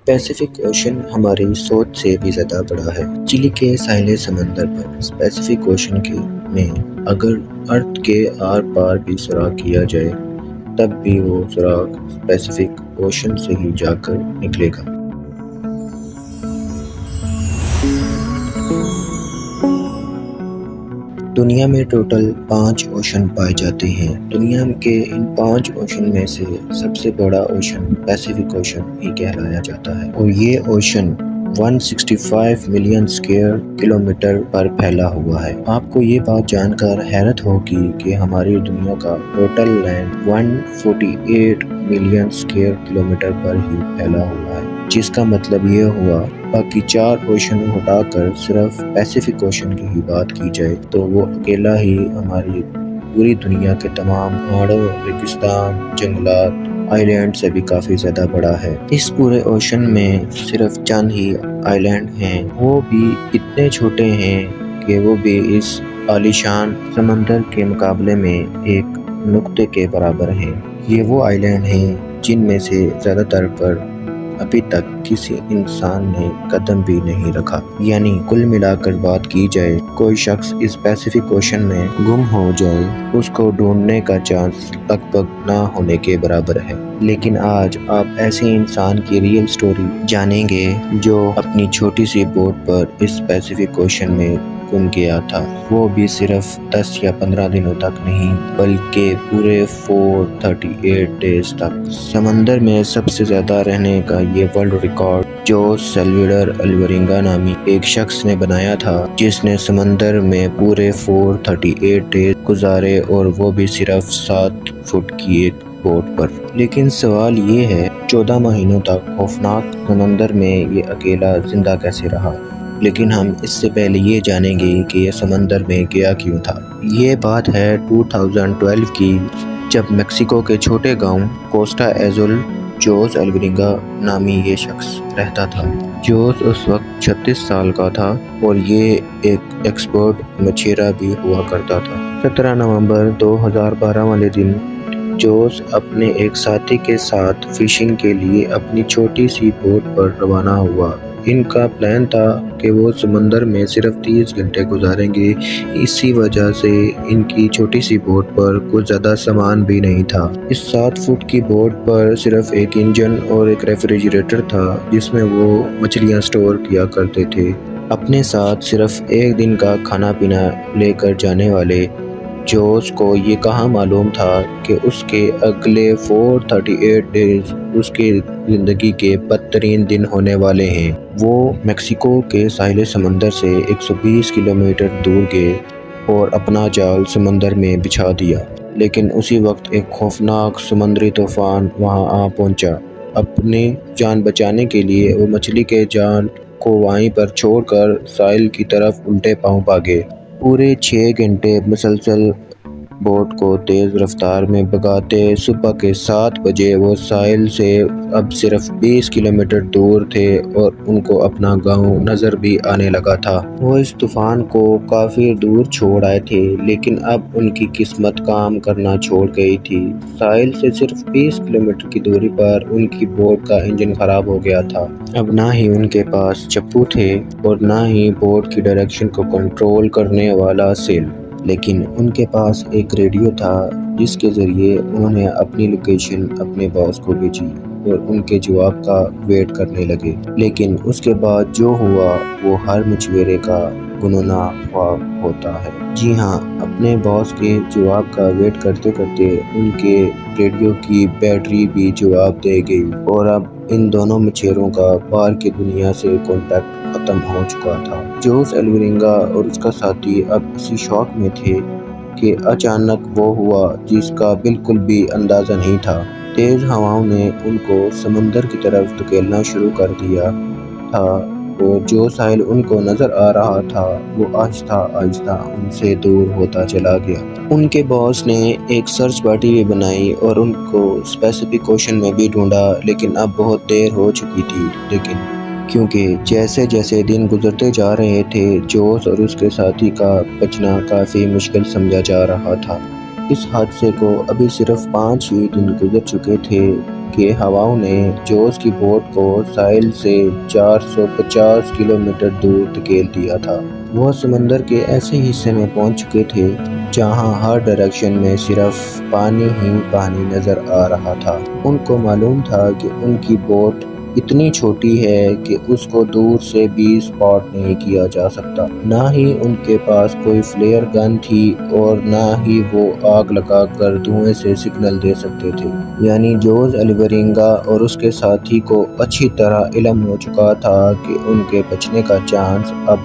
Pacific ocean ہماری سوچ سے بھی زیادہ بڑا ہے۔ چلی کے ساحل سمندر پر پیسیفک اوشن میں اگر ارتھ کے آر پار بھی سراغ کیا جائے تب بھی وہ سراغ پیسیفک اوشن سے ہی جا کر نکلے گا۔ دنیا میں ٹوٹل 5 اوشن پائے جاتے ہیں۔ دنیا کے ان 5 اوشن میں سے سب سے بڑا اوشن پیسیفک اوشن ہی کہلایا جاتا ہے، اور یہ اوشن 165 ملین اسکوائر کلومیٹر پر پھیلا ہوا ہے۔ آپ کو یہ بات جان کر حیرت ہوگی کہ ہماری دنیا کا total land 148 million square kilometre پر ہی پھیلا ہوا ہے، جس کا مطلب یہ ہوا باقی 4 اوشن ہٹا کر صرف پیسیفک اوشن کی ہی بات کی جائے تو وہ اکیلا ہی ہماری پوری دنیا کے تمام پہاڑوں، ریگستان، جنگلات، آئی لینڈ سے بھی کافی زیادہ بڑا ہے۔ اس پورے اوشن میں صرف چند ہی آئی لینڈ ہیں، وہ بھی اتنے چھوٹے ہیں کہ وہ بھی اس عالیشان سمندر کے مقابلے میں ایک نقطے کے برابر ہیں۔ یہ وہ آئی لینڈ ہیں جن میں سے زیادہ تر پر ابھی تک کسی انسان نے قدم بھی نہیں رکھا، یعنی کل ملا کر بات کی جائے کوئی شخص اس پیسیفک اوشن میں گم ہو جائے اس کو ڈھونڈنے کا چانس لگ بھگ نہ ہونے کے برابر ہے۔ لیکن آج آپ ایسے انسان کی ریئل سٹوری جانیں گے جو اپنی چھوٹی سی بوٹ پر اس پیسیفک اوشن میں گم گیا تھا، وہ بھی صرف 10 یا 15 دنوں تک نہیں بلکہ پورے 438 ڈیز تک۔ سمندر میں سب سے زیادہ رہنے کا یہ world record Jose Salvador Alvarenga نامی ایک شخص نے بنایا تھا، جس نے سمندر میں پورے 438 ڈیز گزارے، اور وہ بھی صرف 7 فٹ کی ایک بوٹ پر۔ لیکن سوال یہ ہے 14 مہینوں تک خوفناک سمندر میں یہ اکیلا زندہ کیسے رہا؟ لیکن ہم اس سے پہلے یہ جانیں گے کہ یہ سمندر میں گیا کیوں تھا۔ یہ بات ہے 2012 کی، جب میکسیکو کے چھوٹے گاؤں کوسٹا ایزول جوس الورینگا نامی یہ شخص رہتا تھا۔ جوس اس وقت 36 سال کا تھا اور یہ ایک ایکسپرٹ مچھیرا بھی ہوا کرتا تھا۔ 17 نومبر 2012 والے دن جوس اپنے ایک ساتھی کے ساتھ فشنگ کے لیے اپنی چھوٹی سی بوٹ پر روانہ ہوا۔ ان کا پلان تھا کہ وہ سمندر میں صرف 30 گھنٹے گزاریں گے، اسی وجہ سے ان کی چھوٹی سی بوٹ پر کچھ زیادہ سامان بھی نہیں تھا۔ اس 7 فٹ کی بوٹ پر صرف ایک انجن اور ایک ریفریجریٹر تھا جس میں وہ مچھلیاں سٹور کیا کرتے تھے۔ اپنے ساتھ صرف ایک دن کا کھانا پینا لے کر جانے والے جوس کو یہ کہاں معلوم تھا کہ اس کے اگلے 438 ڈیز اس کی زندگی کے بدترین دن ہونے والے ہیں۔ وہ میکسیکو کے ساحل سمندر سے 120 کلومیٹر دور گئے اور اپنا جال سمندر میں بچھا دیا، لیکن اسی وقت ایک خوفناک سمندری طوفان وہاں آ پہنچا۔ اپنی جان بچانے کے لیے وہ مچھلی کے جال کو وہیں پر چھوڑ کر ساحل کی طرف الٹے پاؤں بھاگے۔ پورے 6 گھنٹے مسلسل بوٹ کو تیز رفتار میں بھگاتے صبح کے 7 بجے وہ ساحل سے اب صرف 20 کلومیٹر دور تھے اور ان کو اپنا گاؤں نظر بھی آنے لگا تھا۔ وہ اس طوفان کو کافی دور چھوڑ آئے تھے، لیکن اب ان کی قسمت کام کرنا چھوڑ گئی تھی۔ ساحل سے صرف 20 کلومیٹر کی دوری پر ان کی بوٹ کا انجن خراب ہو گیا تھا۔ اب نہ ہی ان کے پاس چپو تھے اور نہ ہی بوٹ کی ڈائریکشن کو کنٹرول کرنے والا سیل، لیکن ان کے پاس ایک ریڈیو تھا جس کے ذریعے انہوں نے اپنی لوکیشن اپنے باس کو بھیجی اور ان کے جواب کا ویٹ کرنے لگے۔ لیکن اس کے بعد جو ہوا وہ ہر مچھیرے کا گنونا خواب ہوتا ہے۔ جی ہاں، اپنے باس کے جواب کا ویٹ کرتے کرتے ان کے ریڈیو کی بیٹری بھی جواب دے گئی اور اب ان دونوں مچھیروں کا باہر کی دنیا سے کانٹیکٹ ختم ہو چکا تھا۔ جوس الورینگا اور اس کا ساتھی اب اسی شوق میں تھے کہ اچانک وہ ہوا جس کا بالکل بھی اندازہ نہیں تھا۔ تیز ہواؤں نے ان کو سمندر کی طرف دھکیلنا شروع کر دیا تھا اور جو ساحل ان کو نظر آ رہا تھا وہ آہستہ آہستہ ان سے دور ہوتا چلا گیا۔ ان کے باس نے ایک سرچ پارٹی بھی بنائی اور ان کو پیسیفک اوشن میں بھی ڈھونڈا، لیکن اب بہت دیر ہو چکی تھی۔ لیکن کیونکہ جیسے جیسے دن گزرتے جا رہے تھے جوس اور اس کے ساتھی کا بچنا کافی مشکل سمجھا جا رہا تھا۔ اس حادثے کو ابھی صرف 5 ہی دن گزر چکے تھے کہ ہواؤں نے جوز کی بوٹ کو ساحل سے 450 کلومیٹر دور دھکیل دیا تھا۔ وہ سمندر کے ایسے حصے میں پہنچ چکے تھے جہاں ہر ڈائریکشن میں صرف پانی ہی پانی نظر آ رہا تھا۔ ان کو معلوم تھا کہ ان کی بوٹ اتنی چھوٹی ہے کہ اس کو دور سے بھی اسپاٹ نہیں کیا جا سکتا۔ نہ ہی ان کے پاس کوئی فلیئر گن تھی اور نہ ہی وہ آگ لگا کر دھوئیں سے سگنل دے سکتے تھے۔ یعنی جوز الورینگا اور اس کے ساتھی کو اچھی طرح علم ہو چکا تھا کہ ان کے بچنے کا چانس اب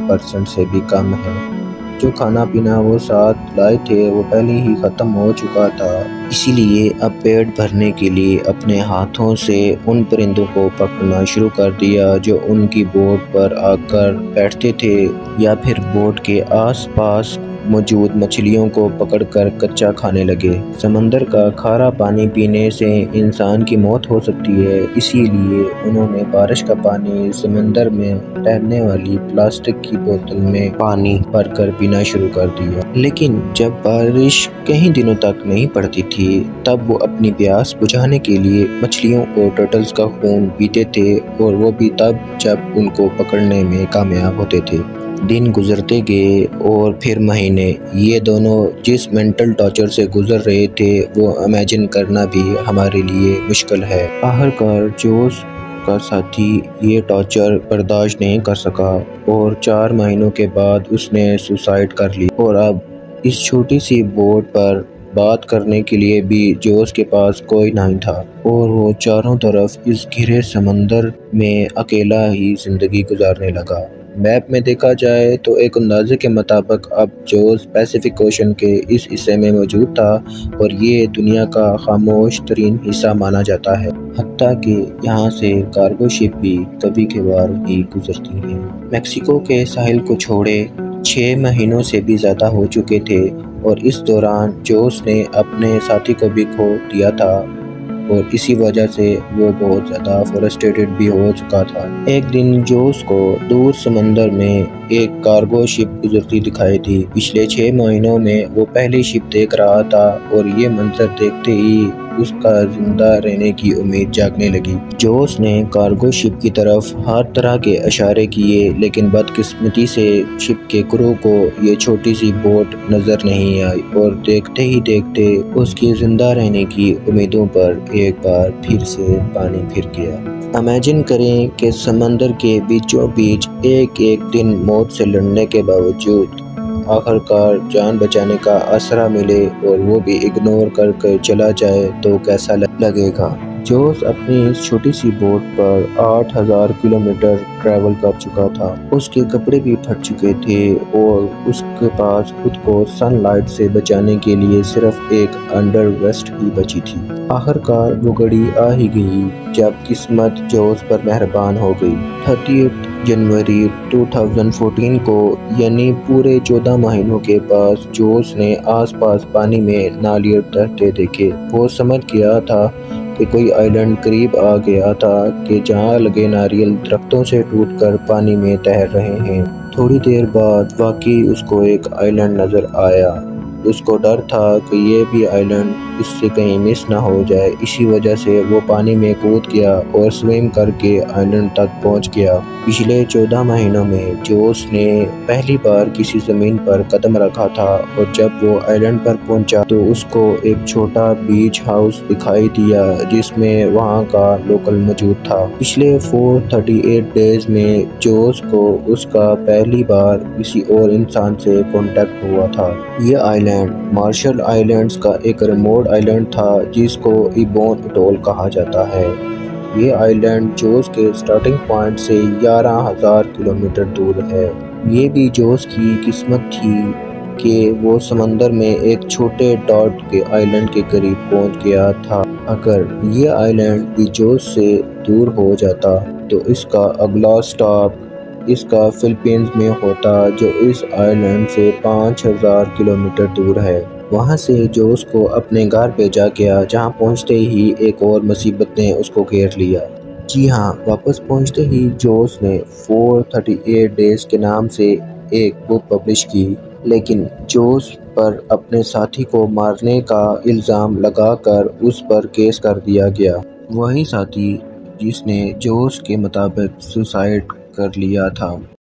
1% سے بھی کم ہے۔ جو کھانا پینا وہ ساتھ لائے تھے وہ پہلے ہی ختم ہو چکا تھا، اسی لیے اب پیٹ بھرنے کے لیے اپنے ہاتھوں سے ان پرندوں کو پکڑنا شروع کر دیا جو ان کی بوٹ پر آ کر بیٹھتے تھے، یا پھر بوٹ کے آس پاس موجود مچھلیوں کو پکڑ کر کچا کھانے لگے۔ سمندر کا کھارا پانی پینے سے انسان کی موت ہو سکتی ہے، اسی لیے انہوں نے بارش کا پانی سمندر میں ٹھہرنے والی پلاسٹک کی بوتل میں پانی بھر کر پینا شروع کر دیا۔ لیکن جب بارش کئی دنوں تک نہیں پڑتی تھی تب وہ اپنی پیاس بجھانے کے لیے مچھلیوں اور ٹرٹلز کا خون پیتے تھے، اور وہ بھی تب جب ان کو پکڑنے میں کامیاب ہوتے تھے۔ دن گزرتے گئے اور پھر مہینے، یہ دونوں جس مینٹل ٹارچر سے گزر رہے تھے وہ امیجن کرنا بھی ہمارے لیے مشکل ہے۔ آخرکار جوز کا ساتھی یہ ٹارچر برداشت نہیں کر سکا اور 4 مہینوں کے بعد اس نے سوسائیڈ کر لی، اور اب اس چھوٹی سی بوٹ پر بات کرنے کے لیے بھی جوز کے پاس کوئی نہیں تھا، اور وہ چاروں طرف اس گھرے سمندر میں اکیلا ہی زندگی گزارنے لگا۔ میپ میں دیکھا جائے تو ایک اندازے کے مطابق اب جوز پیسیفک اوشن کے اس حصے میں موجود تھا، اور یہ دنیا کا خاموش ترین حصہ مانا جاتا ہے، حتیٰ کہ یہاں سے کارگو شپ بھی کبھی کبھار ہی گزرتی ہیں۔ میکسیکو کے ساحل کو چھوڑے 6 مہینوں سے بھی زیادہ ہو چکے تھے، اور اس دوران جوز نے اپنے ساتھی کو بھی کھو دیا تھا، اور اسی وجہ سے وہ بہت زیادہ فرسٹریٹڈ بھی ہو چکا تھا۔ ایک دن جوز کو دور سمندر میں ایک کارگو شپ گزرتی دکھائی دی۔ پچھلے 6 مہینوں میں وہ پہلی شپ دیکھ رہا تھا، اور یہ منظر دیکھتے ہی اس کا زندہ رہنے کی امید جاگنے لگی۔ جوز نے کارگو شپ کی طرف ہر طرح کے اشارے کیے، لیکن بدقسمتی سے شپ کے کرو کو یہ چھوٹی سی بوٹ نظر نہیں آئی، اور دیکھتے ہی دیکھتے اس کی زندہ رہنے کی امیدوں پر ایک بار پھر سے پانی پھر گیا۔ امیجن کریں کہ سمندر کے بیچوں بیچ ایک دن موت سے لڑنے کے باوجود آخرکار جان بچانے کا آسرا ملے، اور وہ بھی اگنور کر کے چلا جائے تو کیسا لگے گا۔ جوز اپنی اس چھوٹی سی بوٹ پر 8000 کلومیٹر ٹریول کر چکا تھا۔ اس کے کپڑے بھی پھٹ چکے تھے، اور اس کے پاس خود کو سن لائٹ سے بچانے کے لیے صرف ایک انڈر ویسٹ ہی بچی تھی۔ آخرکار وہ گھڑی آ ہی گئی جب قسمت جوز پر مہربان ہو گئی۔ 30 جنوری 2014 کو، یعنی پورے 14 مہینوں کے بعد، جوز نے آس پاس پانی میں نالیاں تیرتے دیکھے۔ وہ سمجھ گیا تھا کہ کوئی آئی لینڈ قریب آ گیا تھا، کہ جہاں لگے ناریل درختوں سے ٹوٹ کر پانی میں تیر رہے ہیں۔ تھوڑی دیر بعد واقعی اس کو ایک آئی لینڈ نظر آیا۔ اس کو ڈر تھا کہ یہ بھی آئی لینڈ اس سے کہیں مس نہ ہو جائے، اسی وجہ سے وہ پانی میں کود گیا اور سوئم کر کے آئی لینڈ تک پہنچ گیا۔ پچھلے 14 مہینوں میں جوز نے پہلی بار کسی زمین پر قدم رکھا تھا، اور جب وہ آئی لینڈ پر پہنچا تو اس کو ایک چھوٹا بیچ ہاؤس دکھائی دیا جس میں وہاں کا لوکل موجود تھا۔ پچھلے 438 ڈیز میں جوز کو اس کا پہلی بار کسی اور انسان سے کانٹیکٹ ہوا تھا۔ یہ island Marshall islands کا ایک ریموٹ آئی لینڈ تھا جس کو ایبون اٹول کہا جاتا ہے۔ یہ آئی لینڈ جوز کے سٹارٹنگ پوائنٹ سے 11000 کلومیٹر دور ہے۔ یہ بھی جوز کی قسمت تھی کہ وہ سمندر میں ایک چھوٹے ڈاٹ کے آئی لینڈ کے قریب پہنچ گیا تھا۔ اگر یہ آئی لینڈ بھی جوز سے دور ہو جاتا تو اس کا اگلا سٹاپ اس کا فلپائنز میں ہوتا، جو اس آئی لینڈ سے 5000 کلومیٹر دور ہے۔ وہاں سے جوز کو اپنے گھر بھیجا گیا، جہاں پہنچتے ہی ایک اور مصیبت نے اس کو گھیر لیا۔ جی ہاں، واپس پہنچتے ہی جوز نے 438 ڈیز کے نام سے ایک بک پبلش کی، لیکن جوز پر اپنے ساتھی کو مارنے کا الزام لگا کر اس پر کیس کر دیا گیا۔ وہی ساتھی جس نے جوش کے مطابق سوسائیڈ کر لیا تھا۔